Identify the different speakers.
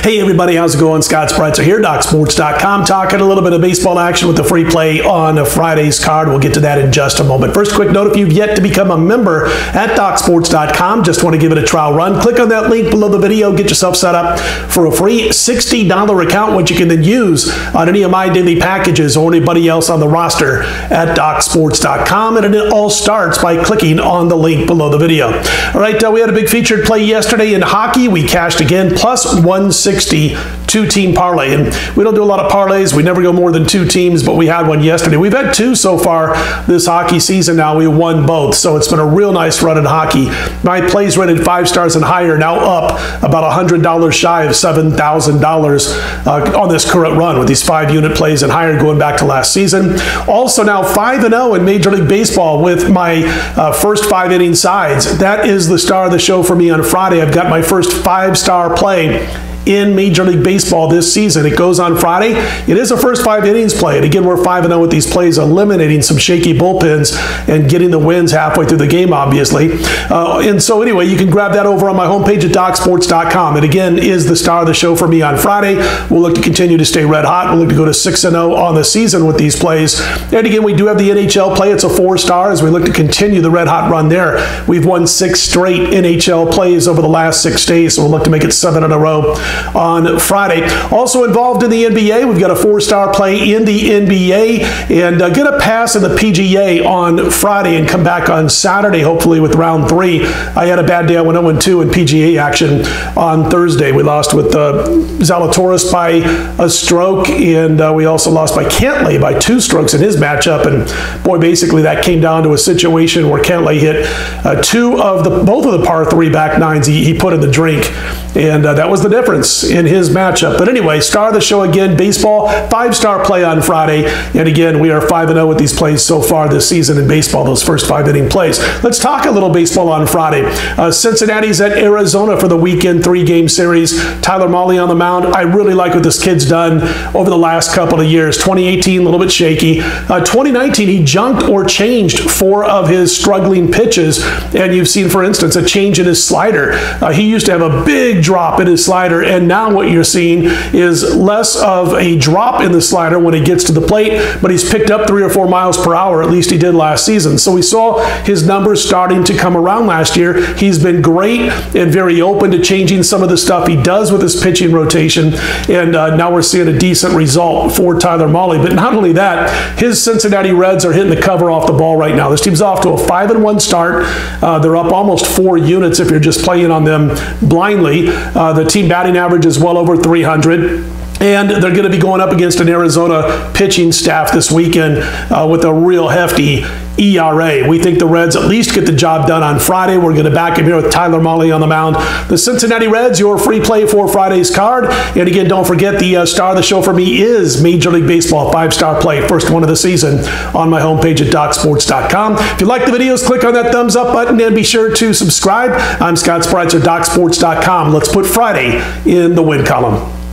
Speaker 1: Hey everybody, how's it going? Scott Spreitzer here, DocSports.com, talking a little bit of baseball action with the free play on Friday's card. We'll get to that in just a moment. First, quick note, if you've yet to become a member at DocSports.com, just want to give it a trial run, click on that link below the video, get yourself set up for a free $60 account, which you can then use on any of my daily packages or anybody else on the roster at DocSports.com, and it all starts by clicking on the link below the video. All right, we had a big featured play yesterday in hockey. We cashed again, plus 160 two-team parlay, and we don't do a lot of parlays. We never go more than two teams, but we had one yesterday. We've had two so far this hockey season now. We won both, so it's been a real nice run in hockey. My plays rated 5 stars and higher now up about $100 shy of $7,000 on this current run with these 5-unit plays and higher going back to last season. Also now 5-0 in Major League Baseball with my first 5-inning sides. That is the star of the show for me on Friday. I've got my first 5-star play in Major League Baseball this season. It goes on Friday. It is a first 5 innings play. And again, we're 5-0 with these plays, eliminating some shaky bullpens and getting the wins halfway through the game, obviously. And so anyway, you can grab that over on my homepage at DocSports.com. It again is the star of the show for me on Friday. We'll look to continue to stay red hot. We'll look to go to 6-0 on the season with these plays. And again, we do have the NHL play. It's a 4-star as we look to continue the red hot run there. We've won 6 straight NHL plays over the last 6 days, so we'll look to make it 7 in a row on Friday. Also involved in the NBA, we've got a 4-star play in the NBA, and get a pass in the PGA on Friday and come back on Saturday, hopefully with round 3. I had a bad day. I went 0-2 in PGA action on Thursday. We lost with Zalatoris by a stroke, and we also lost by Cantlay by 2 strokes in his matchup. And boy, basically that came down to a situation where Cantlay hit both of the par 3 back nines he put in the drink, and that was the difference in his matchup. But anyway, star of the show again, baseball, 5-star play on Friday. And again, we are 5-0 with these plays so far this season in baseball, those first 5-inning plays. Let's talk a little baseball on Friday. Cincinnati's at Arizona for the weekend 3-game series. Tyler Mahle on the mound. I really like what this kid's done over the last couple of years. 2018, a little bit shaky. 2019, he junked or changed 4 of his struggling pitches. And you've seen, for instance, a change in his slider. He used to have a big drop in his slider, and now what you're seeing is less of a drop in the slider when he gets to the plate, but he's picked up 3 or 4 miles per hour, at least he did last season. So we saw his numbers starting to come around last year. He's been great and very open to changing some of the stuff he does with his pitching rotation, and now we're seeing a decent result for Tyler Mahle. But not only that, his Cincinnati Reds are hitting the cover off the ball right now. This team's off to a 5-1 start. They're up almost 4 units if you're just playing on them blindly. The team batting average is well over 300. And they're going to be going up against an Arizona pitching staff this weekend with a real hefty ERA. We think the Reds at least get the job done on Friday. We're going to back him here with Tyler Mahle on the mound. The Cincinnati Reds, your free play for Friday's card. And again, don't forget the star of the show for me is Major League Baseball 5-star play, first one of the season on my homepage at DocSports.com. If you like the videos, click on that thumbs up button and be sure to subscribe. I'm Scott Spreitzer, DocSports.com. Let's put Friday in the win column.